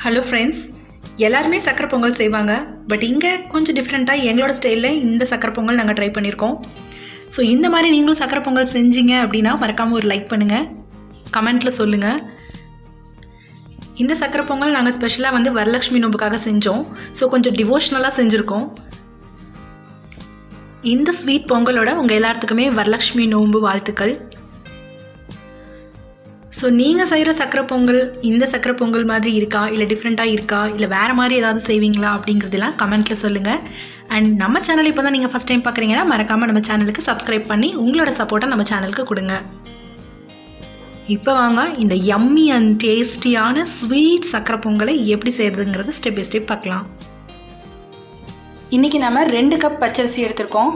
Hello friends, எல்லாருமே சக்கரை பொங்கல் செய்வாங்க. பட் இங்கே கொஞ்சம் டிஃப்ரெண்ட்டாக எங்களோட ஸ்டைலில் இந்த சக்கரை பொங்கல் நாங்கள் ட்ரை பண்ணியிருக்கோம். ஸோ இந்த மாதிரி நீங்களும் சக்கரை பொங்கல் செஞ்சீங்க அப்படின்னா மறக்காமல் ஒரு லைக் பண்ணுங்கள், கமெண்ட்டில் சொல்லுங்கள். இந்த சக்கரை பொங்கல் நாங்கள் ஸ்பெஷலாக வந்து வரலட்சுமி நோம்புக்காக செஞ்சோம். ஸோ கொஞ்சம் டிவோஷ்னலாக செஞ்சுருக்கோம். இந்த ஸ்வீட் பொங்கலோட உங்கள் எல்லாத்துக்குமே வரலட்சுமி நோம்பு வாழ்த்துக்கள். ஸோ நீங்கள் செய்கிற சக்கரை பொங்கல் இந்த சக்கரை பொங்கல் மாதிரி இருக்கா, இல்லை டிஃப்ரெண்ட்டாக இருக்கா, இல்லை வேறு மாதிரி ஏதாவது செய்வீங்களா அப்படிங்கிறதெல்லாம் கமெண்ட்டில் சொல்லுங்கள். அண்ட் நம்ம சேனல் இப்போ தான் நீங்கள் ஃபஸ்ட் டைம் பார்க்குறீங்கன்னா மறக்காமல் நம்ம சேனலுக்கு சப்ஸ்கிரைப் பண்ணி உங்களோட சப்போர்ட்டை நம்ம சேனலுக்கு கொடுங்க. இப்போ வாங்க இந்த யம்மி அண்ட் டேஸ்டியான ஸ்வீட் சக்கரை பொங்கலை எப்படி செய்கிறதுங்கிறது ஸ்டெப் பை ஸ்டெப் பார்க்கலாம். இன்றைக்கி நம்ம 2 கப் பச்சரிசி எடுத்திருக்கோம்.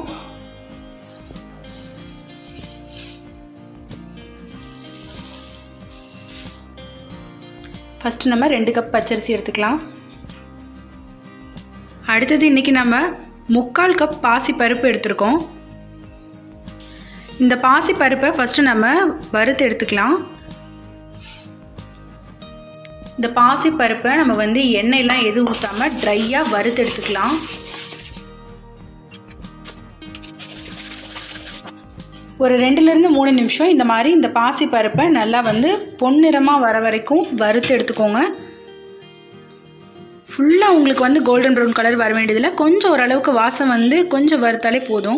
ஃபஸ்ட்டு நம்ம 2 கப் பச்சரிசி எடுத்துக்கலாம். அடுத்தது இன்றைக்கி நம்ம 3/4 கப் பாசி பருப்பு எடுத்துருக்கோம். இந்த பாசி பருப்பை ஃபஸ்ட்டு நம்ம வறுத்து எடுத்துக்கலாம். இந்த பாசி பருப்பை நம்ம வந்து எண்ணெயெல்லாம் எதுவும் ஊற்றாமல் ட்ரையாக வறுத்து எடுத்துக்கலாம். ஒரு 2லேருந்து 3 நிமிஷம் இந்த மாதிரி இந்த பாசி பருப்பை நல்லா வந்து பொன்னிறமாக வர வரைக்கும் வறுத்து எடுத்துக்கோங்க. ஃபுல்லாக உங்களுக்கு வந்து கோல்டன் ப்ரௌன் கலர் வர வேண்டியதில்லை, கொஞ்சம் ஓரளவுக்கு வாசம் வந்து கொஞ்சம் வறுத்தாலே போதும்.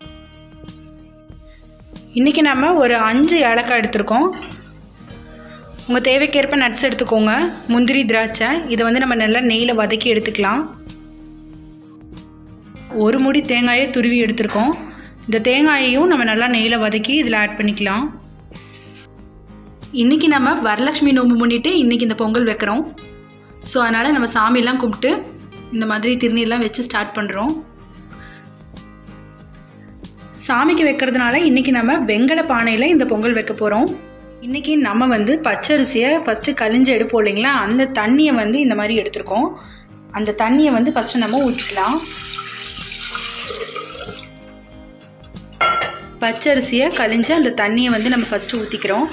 இன்றைக்கி நம்ம ஒரு 5 ஏலக்காய் எடுத்துருக்கோம். உங்கள் தேவைக்கேற்ப நட்ஸ் எடுத்துக்கோங்க. முந்திரி, திராட்சை இதை வந்து நம்ம நல்லா நெய்யில் வதக்கி எடுத்துக்கலாம். ஒரு முடி தேங்காயை துருவி எடுத்துருக்கோம். இந்த தேங்காயையும் நம்ம நல்லா நெய்யில் வதக்கி இதில் ஆட் பண்ணிக்கலாம். இன்றைக்கி நம்ம வரலட்சுமி நோம்பு முன்னிட்டு இன்றைக்கி இந்த பொங்கல் வைக்கிறோம். ஸோ அதனால் நம்ம சாமியெல்லாம் கும்பிட்டு இந்த மாதிரி திருநீர்லாம் வச்சு ஸ்டார்ட் பண்ணுறோம். சாமிக்கு வைக்கிறதுனால இன்றைக்கி நம்ம வெங்கல பானையில் இந்த பொங்கல் வைக்க போகிறோம். இன்றைக்கி நம்ம வந்து பச்சரிசியை ஃபஸ்ட்டு கழிஞ்சு எடுப்போம் இல்லைங்களா, அந்த தண்ணியை வந்து இந்த மாதிரி எடுத்துருக்கோம். அந்த தண்ணியை வந்து ஃபஸ்ட்டு நம்ம ஊற்றிக்கலாம். பச்சரிசியை கழிஞ்சு அந்த தண்ணியை வந்து நம்ம ஃபஸ்ட்டு ஊற்றிக்கிறோம்.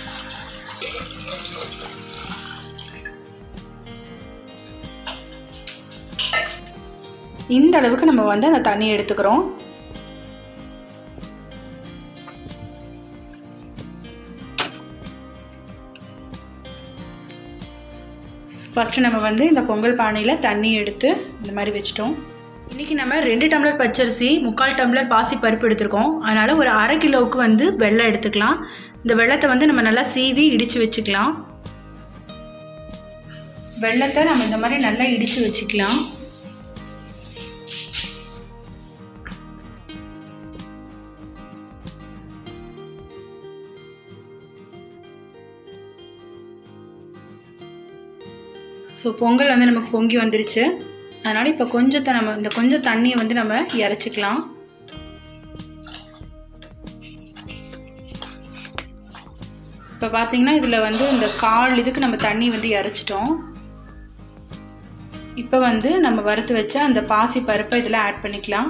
இந்த அளவுக்கு நம்ம வந்து அந்த தண்ணியை எடுத்துக்கிறோம். ஃபஸ்ட்டு நம்ம வந்து இந்த பொங்கல் பானையில் தண்ணி எடுத்து இந்த மாதிரி வச்சிட்டோம். இன்றைக்கி நம்ம 2 டம்ளர் பச்சரிசி 3/4 டம்ளர் பாசி பருப்பு எடுத்துருக்கோம். அதனால் ஒரு 1/2 கிலோவுக்கு வந்து வெல்லம் எடுத்துக்கலாம். இந்த வெல்லத்தை வந்து நம்ம நல்லா சீவி இடித்து வச்சுக்கலாம். வெல்லத்தை நம்ம இந்த மாதிரி நல்லா இடித்து வச்சுக்கலாம். ஸோ பொங்கல் வந்து நமக்கு பொங்கி வந்துருச்சு. அதனால் இப்போ கொஞ்சம் தண்ணியை வந்து நம்ம இறச்சிக்கலாம். இப்போ பார்த்தீங்கன்னா இதில் வந்து இந்த 1/4 இதுக்கு நம்ம தண்ணி வந்து இறச்சிட்டோம். இப்போ வந்து நம்ம வறுத்து வச்ச அந்த பாசி பருப்பை இதில் ஆட் பண்ணிக்கலாம்.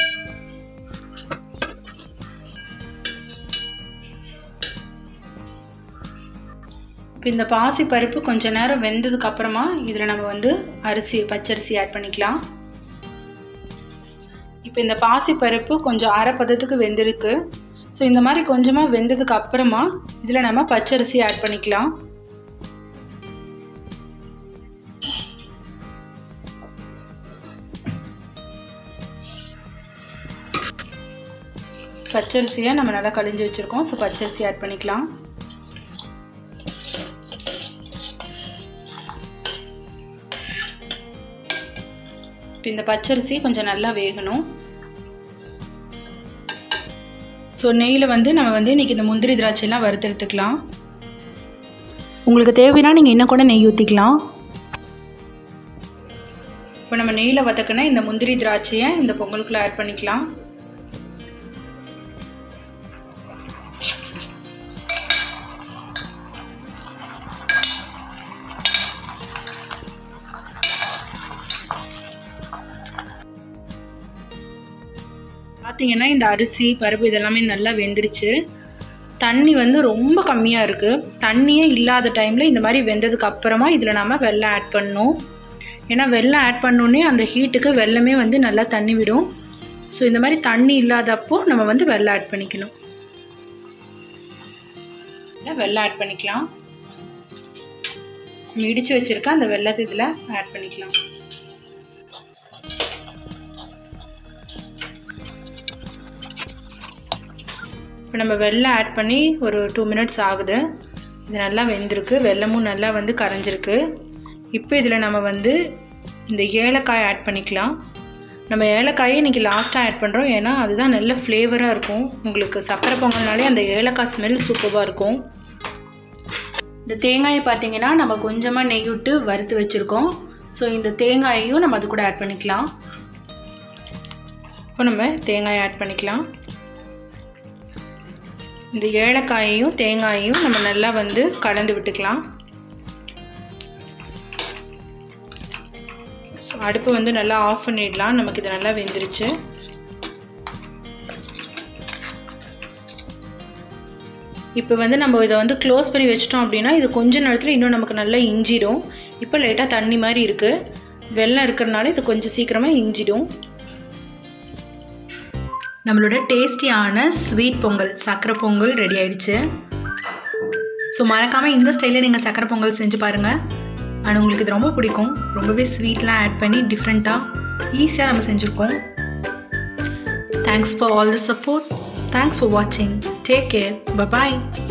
இப்போ இந்த பாசி பருப்பு கொஞ்சம் நேரம் வெந்ததுக்கு அப்புறமா இதில் நம்ம வந்து பச்சரிசி ஆட் பண்ணிக்கலாம். இப்போ இந்த பாசி பருப்பு கொஞ்சம் அரை பதத்துக்கு வெந்திருக்கு. ஸோ இந்த மாதிரி கொஞ்சமாக வெந்ததுக்கு அப்புறமா இதில் நம்ம பச்சரிசி ஆட் பண்ணிக்கலாம். பச்சரிசியை நம்ம நல்லா கழிஞ்சு வச்சுருக்கோம். ஸோ பச்சரிசி ஆட் பண்ணிக்கலாம். இப்போ இந்த பச்சரிசி கொஞ்சம் நல்லா வேகணும். ஸோ நெய்யில் வந்து நம்ம வந்து இன்றைக்கி இந்த முந்திரி திராட்சையெல்லாம் வறுத்தெடுத்துக்கலாம். உங்களுக்கு தேவைன்னா நீங்கள் இன்னும் கூட நெய் ஊற்றிக்கலாம். இப்போ நம்ம நெய்யில் வதக்கினா இந்த முந்திரி திராட்சையை இந்த பொங்கலுக்குள்ளே ஆட் பண்ணிக்கலாம். பார்த்தீங்கன்னா இந்த அரிசி பருப்பு இதெல்லாமே நல்லா வெந்துருச்சு. தண்ணி வந்து ரொம்ப கம்மியாக இருக்குது. தண்ணியே இல்லாத டைமில் இந்த மாதிரி வெந்ததுக்கு அப்புறமா இதில் நம்ம வெல்லம் ஆட் பண்ணணும். ஏன்னா வெல்லம் ஆட் பண்ணோன்னே அந்த ஹீட்டுக்கு வெல்லமே வந்து நல்லா தண்ணி விடும். ஸோ இந்த மாதிரி தண்ணி இல்லாதப்போ நம்ம வந்து வெல்லம் ஆட் பண்ணிக்கணும். வெல்லம் ஆட் பண்ணிக்கலாம். இடித்து வச்சுருக்க அந்த வெல்லத்தை இதில் ஆட் பண்ணிக்கலாம். இப்போ நம்ம வெல்லம் ஆட் பண்ணி ஒரு 2 மினிட்ஸ் ஆகுது. இது நல்லா வெந்திருக்கு, வெல்லமும் நல்லா வந்து கரைஞ்சிருக்கு. இப்போ இதில் நம்ம வந்து இந்த ஏலக்காய் ஆட் பண்ணிக்கலாம். நம்ம ஏலக்காயை இன்றைக்கி லாஸ்ட்டாக ஆட் பண்ணுறோம், ஏன்னா அதுதான் நல்ல ஃப்ளேவராக இருக்கும். உங்களுக்கு சக்கரை பொங்கல்னாலே அந்த ஏலக்காய் ஸ்மெல் சூப்பராக இருக்கும். இந்த தேங்காயை பார்த்திங்கன்னா நம்ம கொஞ்சமாக நெய் விட்டு வறுத்து வச்சுருக்கோம். ஸோ இந்த தேங்காயையும் நம்ம அது கூட ஆட் பண்ணிக்கலாம். இப்போ நம்ம தேங்காயை ஆட் பண்ணிக்கலாம். இந்த ஏலக்காயையும் தேங்காயையும் நம்ம நல்லா வந்து கலந்து விட்டுக்கலாம். ஸோ அடுப்பு வந்து நல்லா ஆஃப் பண்ணிடலாம். நமக்கு இது நல்லா வெந்துருச்சு. இப்போ வந்து நம்ம இதை வந்து க்ளோஸ் பண்ணி வச்சிட்டோம் அப்படின்னா இது கொஞ்ச நேரத்தில் இன்னும் நமக்கு நல்லா இஞ்சிடும். இப்போ லைட்டாக தண்ணி மாதிரி இருக்குது, வெல்லம் இருக்கிறதுனால இது கொஞ்சம் சீக்கிரமாக இஞ்சிடும். நம்மளோட டேஸ்டியான ஸ்வீட் பொங்கல், சக்கரை பொங்கல் ரெடி ஆகிடுச்சு. ஸோ மறக்காமல் இந்த ஸ்டைலில் நீங்கள் சக்கரை பொங்கல் செஞ்சு பாருங்கள். ஆனால் உங்களுக்கு இது ரொம்ப பிடிக்கும். ரொம்பவே ஸ்வீட்லாம் ஆட் பண்ணி டிஃப்ரெண்ட்டாக ஈஸியாக நம்ம செஞ்சுருக்கோம். Thanks for all the support. Thanks for வாட்சிங். Take care. பை.